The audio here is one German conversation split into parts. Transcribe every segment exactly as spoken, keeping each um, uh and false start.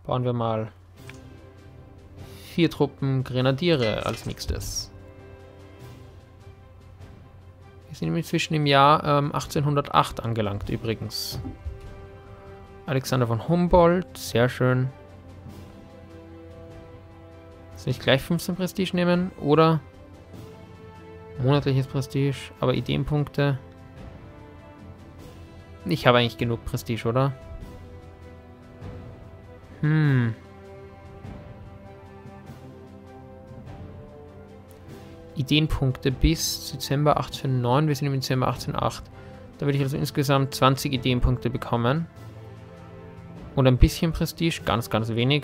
Bauen wir mal vier Truppen Grenadiere als nächstes. Wir sind inzwischen im Jahr ähm, achtzehnhundertacht angelangt übrigens. Alexander von Humboldt, sehr schön. Soll ich gleich fünfzehn Prestige nehmen oder monatliches Prestige, aber Ideenpunkte? Ich habe eigentlich genug Prestige, oder? Hm. Ideenpunkte bis Dezember achtzehnhundertneun, wir sind im Dezember achtzehnhundertacht. Da würde ich also insgesamt zwanzig Ideenpunkte bekommen. Und ein bisschen Prestige, ganz, ganz wenig.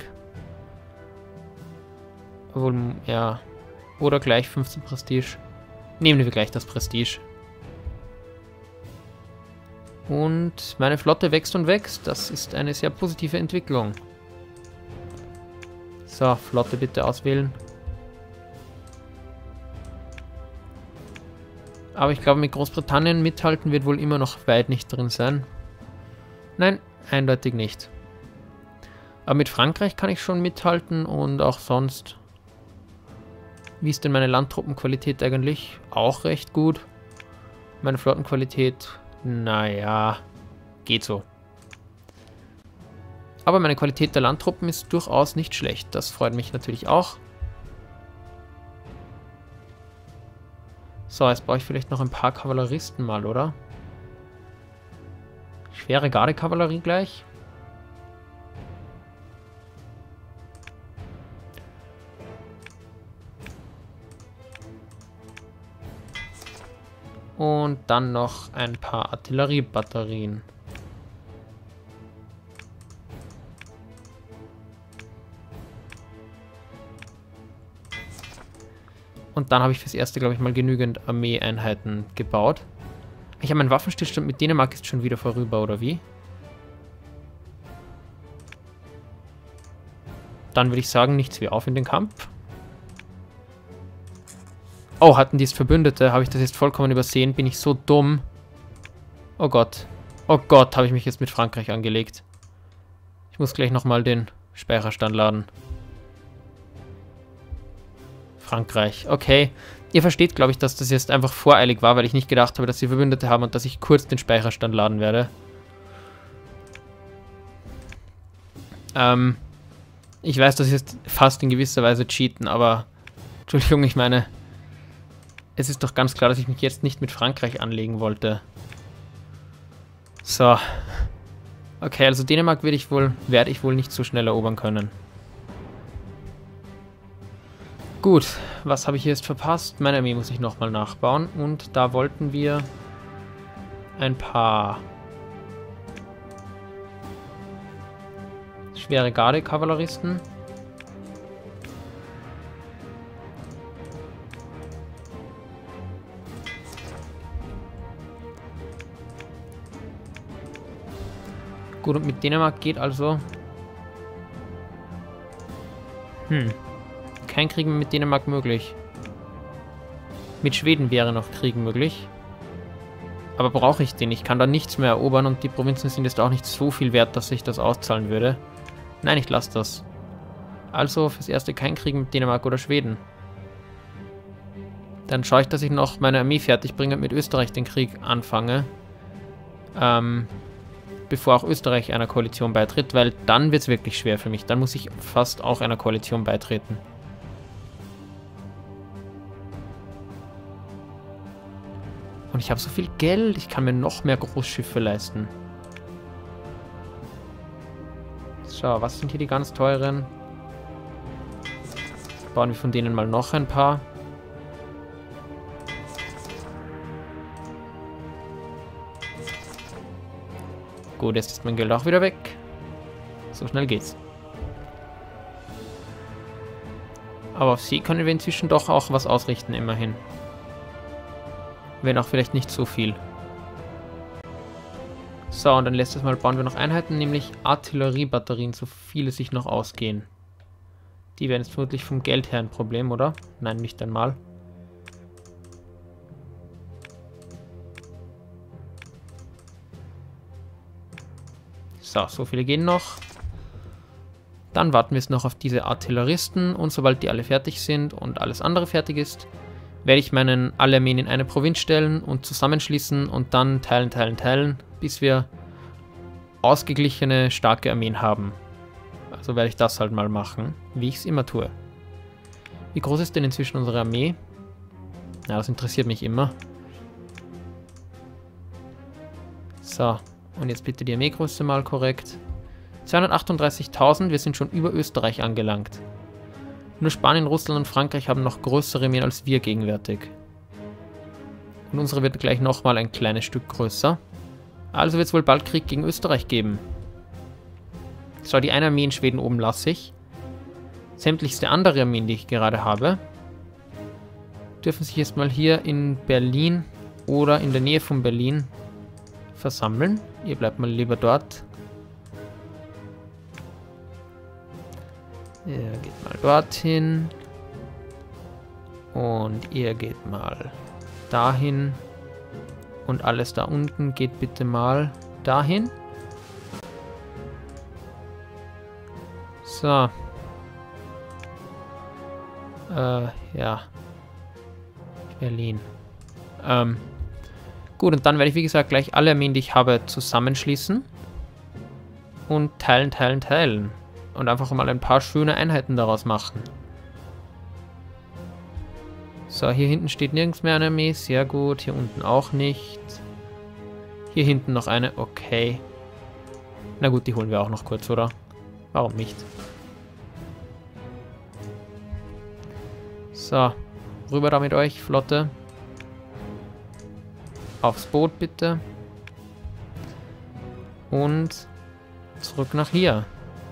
Obwohl, ja. Oder gleich fünfzehn Prestige. Nehmen wir gleich das Prestige. Und meine Flotte wächst und wächst. Das ist eine sehr positive Entwicklung. So, Flotte bitte auswählen. Aber ich glaube, mit Großbritannien mithalten wird wohl immer noch weit nicht drin sein. Nein, eindeutig nicht. Aber mit Frankreich kann ich schon mithalten und auch sonst. Wie ist denn meine Landtruppenqualität eigentlich? Auch recht gut. Meine Flottenqualität, naja, geht so. Aber meine Qualität der Landtruppen ist durchaus nicht schlecht. Das freut mich natürlich auch. So, jetzt brauche ich vielleicht noch ein paar Kavalleristen mal, oder? Schwere Gardekavallerie gleich. Und dann noch ein paar Artilleriebatterien. Und dann habe ich fürs erste, glaube ich, mal genügend Armeeeinheiten gebaut. Ich habe meinen Waffenstillstand mit Dänemark ist schon wieder vorüber, oder wie? Dann würde ich sagen, nichts wie auf in den Kampf. Oh, hatten die es Verbündete? Habe ich das jetzt vollkommen übersehen? Bin ich so dumm? Oh Gott. Oh Gott, habe ich mich jetzt mit Frankreich angelegt. Ich muss gleich nochmal den Speicherstand laden. Frankreich, okay. Ihr versteht, glaube ich, dass das jetzt einfach voreilig war, weil ich nicht gedacht habe, dass sie Verbündete haben und dass ich kurz den Speicherstand laden werde. Ähm, ich weiß, das ist fast in gewisser Weise cheaten, aber Entschuldigung, ich meine, es ist doch ganz klar, dass ich mich jetzt nicht mit Frankreich anlegen wollte. So. Okay, also Dänemark werde ich wohl, werde ich wohl nicht so schnell erobern können. Gut, was habe ich hier jetzt verpasst? Meine Armee muss ich nochmal nachbauen. Und da wollten wir ein paar schwere Garde-Kavalleristen. Gut, und mit Dänemark geht also... Hm... Kein Krieg mit Dänemark möglich. Mit Schweden wäre noch Krieg möglich. Aber brauche ich den? Ich kann da nichts mehr erobern und die Provinzen sind jetzt auch nicht so viel wert, dass sich das auszahlen würde. Nein, ich lasse das. Also fürs Erste kein Krieg mit Dänemark oder Schweden. Dann schaue ich, dass ich noch meine Armee fertig bringe und mit Österreich den Krieg anfange. Ähm, bevor auch Österreich einer Koalition beitritt, weil dann wird es wirklich schwer für mich. Dann muss ich fast auch einer Koalition beitreten. Und ich habe so viel Geld, ich kann mir noch mehr Großschiffe leisten. So, was sind hier die ganz teuren? Bauen wir von denen mal noch ein paar. Gut, jetzt ist mein Geld auch wieder weg. So schnell geht's. Aber auf See können wir inzwischen doch auch was ausrichten, immerhin. Wenn auch vielleicht nicht so viel. So, und dann letztes Mal bauen wir noch Einheiten, nämlich Artilleriebatterien, so viele sich noch ausgehen. Die werden jetzt vermutlich vom Geld her ein Problem, oder? Nein, nicht einmal. So, so viele gehen noch. Dann warten wir jetzt noch auf diese Artilleristen und sobald die alle fertig sind und alles andere fertig ist, werde ich meinen alle Armeen in eine Provinz stellen und zusammenschließen und dann teilen, teilen, teilen, bis wir ausgeglichene, starke Armeen haben. Also werde ich das halt mal machen, wie ich es immer tue. Wie groß ist denn inzwischen unsere Armee? Ja, das interessiert mich immer. So, und jetzt bitte die Armeegröße mal korrekt. zweihundertachtunddreißigtausend, wir sind schon über Österreich angelangt. Nur Spanien, Russland und Frankreich haben noch größere Armeen als wir gegenwärtig. Und unsere wird gleich nochmal ein kleines Stück größer. Also wird es wohl bald Krieg gegen Österreich geben. So, die eine Armee in Schweden oben lasse ich. Sämtlichste andere Armeen, die ich gerade habe, dürfen sich jetzt mal hier in Berlin oder in der Nähe von Berlin versammeln. Ihr bleibt mal lieber dort. Ihr geht mal dorthin. Und ihr geht mal dahin. Und alles da unten geht bitte mal dahin. So. Äh, ja. Berlin. Ähm. Gut, und dann werde ich, wie gesagt, gleich alle Armeen, die ich habe, zusammenschließen. Und teilen, teilen, teilen. Und einfach mal ein paar schöne Einheiten daraus machen. So, hier hinten steht nirgends mehr eine Armee. Sehr gut. Hier unten auch nicht. Hier hinten noch eine. Okay. Na gut, die holen wir auch noch kurz, oder? Warum nicht? So. Rüber da mit euch, Flotte. Aufs Boot, bitte. Und zurück nach hier.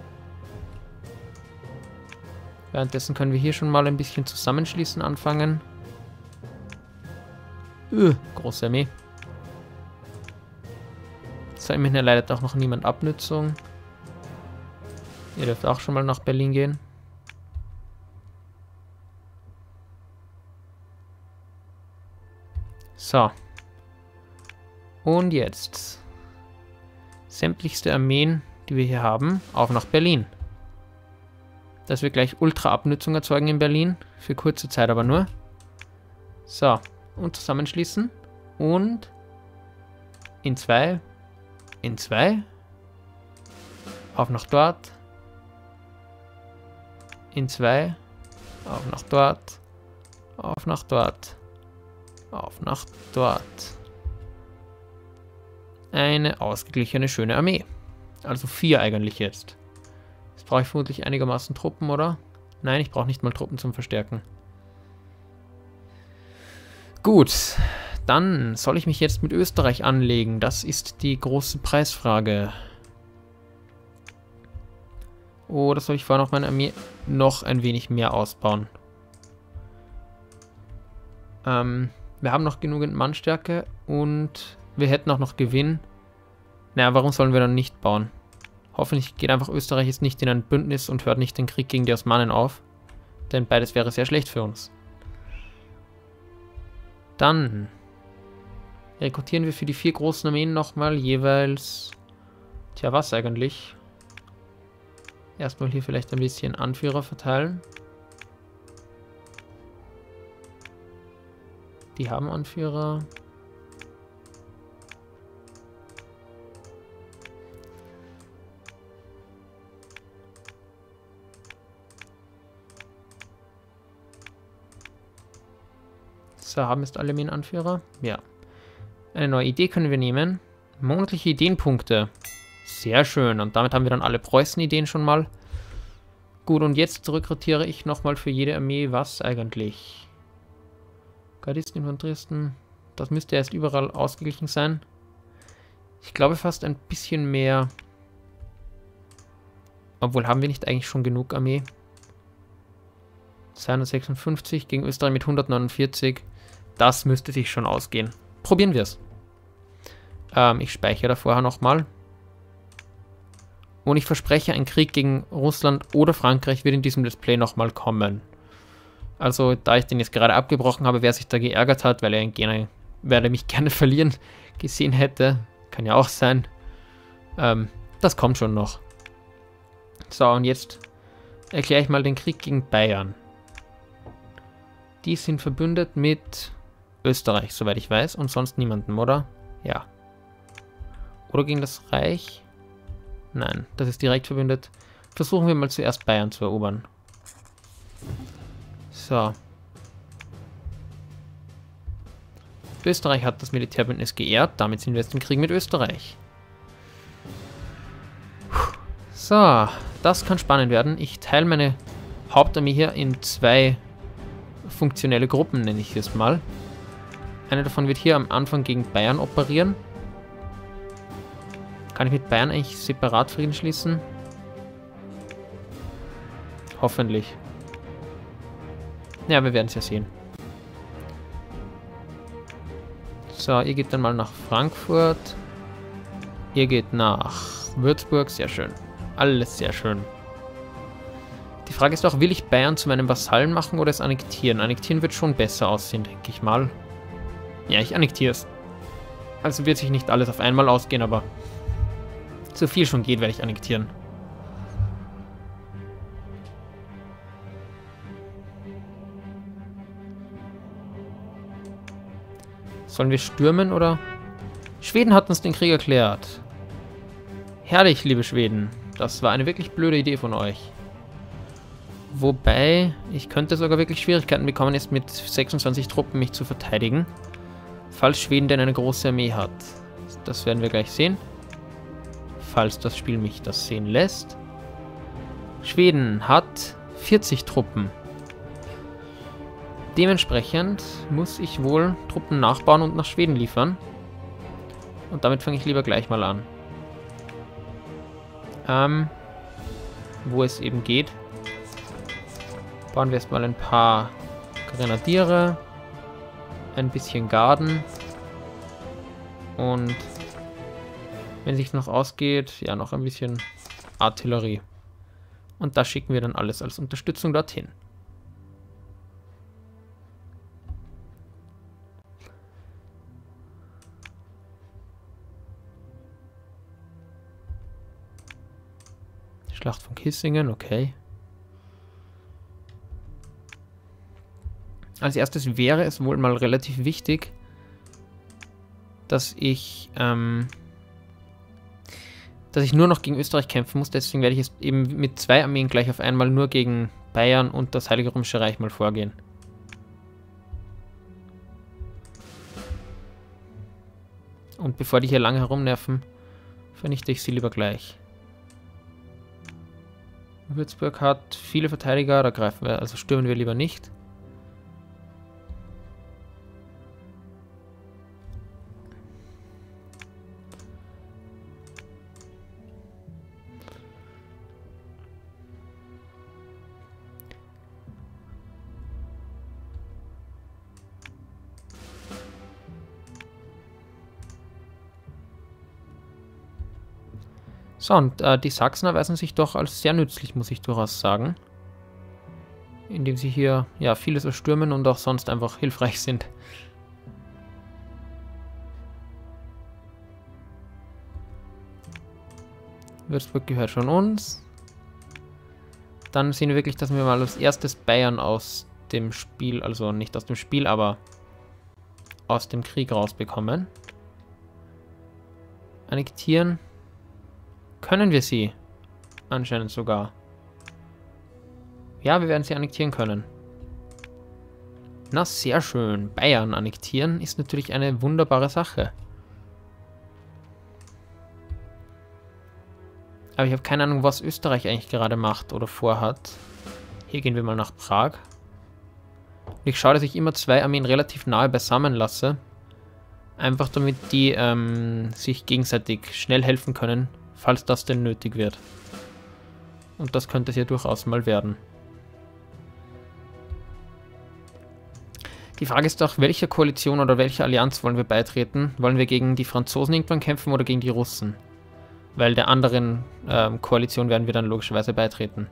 Währenddessen können wir hier schon mal ein bisschen zusammenschließen anfangen. Öh, große Armee. So, immerhin erleidet auch noch niemand Abnützung. Ihr dürft auch schon mal nach Berlin gehen. So. Und jetzt. Sämtlichste Armeen, die wir hier haben, auf nach Berlin. Dass wir gleich Ultra-Abnützung erzeugen in Berlin. Für kurze Zeit aber nur. So. Und zusammenschließen. Und in zwei. In zwei. Auf nach dort. In zwei. Auf nach dort. Auf nach dort. Auf nach dort. Eine ausgeglichene, schöne Armee. Also vier eigentlich jetzt. Jetzt brauche ich vermutlich einigermaßen Truppen, oder? Nein, ich brauche nicht mal Truppen zum Verstärken. Gut, dann soll ich mich jetzt mit Österreich anlegen. Das ist die große Preisfrage. Oder soll ich vorher noch meine Armee noch ein wenig mehr ausbauen? Ähm, wir haben noch genügend Mannstärke und wir hätten auch noch Gewinn. Naja, warum sollen wir dann nicht bauen? Hoffentlich geht einfach Österreich jetzt nicht in ein Bündnis und hört nicht den Krieg gegen die Osmanen auf. Denn beides wäre sehr schlecht für uns. Dann rekrutieren wir für die vier großen Armeen nochmal jeweils... Tja, was eigentlich? Erstmal hier vielleicht ein bisschen Anführer verteilen. Die haben Anführer. So, haben jetzt alle Armeen-Anführer? Ja. Eine neue Idee können wir nehmen. Monatliche Ideenpunkte. Sehr schön. Und damit haben wir dann alle Preußen-Ideen schon mal. Gut, und jetzt rekrutiere ich nochmal für jede Armee was eigentlich? Gardisten, Infanteristen. Das müsste erst überall ausgeglichen sein. Ich glaube fast ein bisschen mehr. Obwohl, haben wir nicht eigentlich schon genug Armee? zweihundertsechsundfünfzig gegen Österreich mit hundertneunundvierzig. Das müsste sich schon ausgehen. Probieren wir es. Ähm, ich speichere da vorher nochmal. Und ich verspreche, ein Krieg gegen Russland oder Frankreich wird in diesem Let's Play nochmal kommen. Also, da ich den jetzt gerade abgebrochen habe, wer sich da geärgert hat, weil er, ihn gerne, weil er mich gerne verlieren gesehen hätte, kann ja auch sein. Ähm, das kommt schon noch. So, und jetzt erkläre ich mal den Krieg gegen Bayern. Die sind verbündet mit Österreich, soweit ich weiß, und sonst niemandem, oder? Ja. Oder gegen das Reich? Nein, das ist direkt verbündet. Versuchen wir mal zuerst Bayern zu erobern. So. Österreich hat das Militärbündnis geehrt, damit sind wir jetzt im Krieg mit Österreich. So, das kann spannend werden. Ich teile meine Hauptarmee hier in zwei funktionelle Gruppen, nenne ich es mal. Eine davon wird hier am Anfang gegen Bayern operieren. Kann ich mit Bayern eigentlich separat Frieden schließen? Hoffentlich. Ja, wir werden es ja sehen. So, ihr geht dann mal nach Frankfurt. Ihr geht nach Würzburg. Sehr schön. Alles sehr schön. Die Frage ist auch, will ich Bayern zu meinem Vasallen machen oder es annektieren? Annektieren wird schon besser aussehen, denke ich mal. Ja, ich annektiere es. Also wird sich nicht alles auf einmal ausgehen, aber so viel schon geht, werde ich annektieren. Sollen wir stürmen, oder? Schweden hat uns den Krieg erklärt. Herrlich, liebe Schweden. Das war eine wirklich blöde Idee von euch. Wobei, ich könnte sogar wirklich Schwierigkeiten bekommen, jetzt mit sechsundzwanzig Truppen mich zu verteidigen. Falls Schweden denn eine große Armee hat. Das werden wir gleich sehen. Falls das Spiel mich das sehen lässt. Schweden hat vierzig Truppen. Dementsprechend muss ich wohl Truppen nachbauen und nach Schweden liefern. Und damit fange ich lieber gleich mal an. Ähm, wo es eben geht, bauen wir erstmal ein paar Grenadiere, ein bisschen Garden und wenn sich noch ausgeht, ja, noch ein bisschen Artillerie. Und das schicken wir dann alles als Unterstützung dorthin. Schlacht von Kissingen, okay. Als erstes wäre es wohl mal relativ wichtig, dass ich, ähm, dass ich nur noch gegen Österreich kämpfen muss. Deswegen werde ich jetzt eben mit zwei Armeen gleich auf einmal nur gegen Bayern und das Heilige Römische Reich mal vorgehen. Und bevor die hier lange herumnerven, vernichte ich sie lieber gleich. Würzburg hat viele Verteidiger, da greifen wir, also stürmen wir lieber nicht. So, und äh, die Sachsen erweisen sich doch als sehr nützlich, muss ich durchaus sagen. Indem sie hier ja vieles erstürmen und auch sonst einfach hilfreich sind. Würzburg gehört schon uns. Dann sehen wir wirklich, dass wir mal als erstes Bayern aus dem Spiel, also nicht aus dem Spiel, aber aus dem Krieg rausbekommen. Annektieren. Können wir sie? Anscheinend sogar. Ja, wir werden sie annektieren können. Na, sehr schön. Bayern annektieren ist natürlich eine wunderbare Sache. Aber ich habe keine Ahnung, was Österreich eigentlich gerade macht oder vorhat. Hier gehen wir mal nach Prag. Ich schaue, dass ich immer zwei Armeen relativ nahe beisammen lasse. Einfach damit die ähm, sich gegenseitig schnell helfen können, falls das denn nötig wird. Und das könnte es ja durchaus mal werden. Die Frage ist doch, welcher Koalition oder welcher Allianz wollen wir beitreten? Wollen wir gegen die Franzosen irgendwann kämpfen oder gegen die Russen? Weil der anderen ähm, Koalition werden wir dann logischerweise beitreten.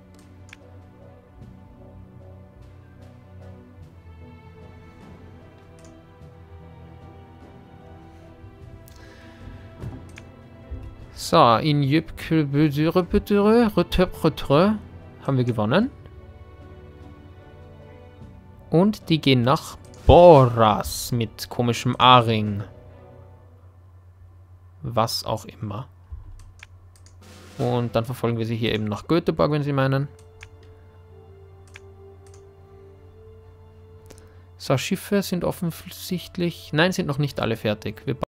So, in Jöpke, haben wir gewonnen. Und die gehen nach Boras mit komischem A-Ring. Was auch immer. Und dann verfolgen wir sie hier eben nach Göteborg, wenn sie meinen. So, Schiffe sind offensichtlich... Nein, sind noch nicht alle fertig. Wir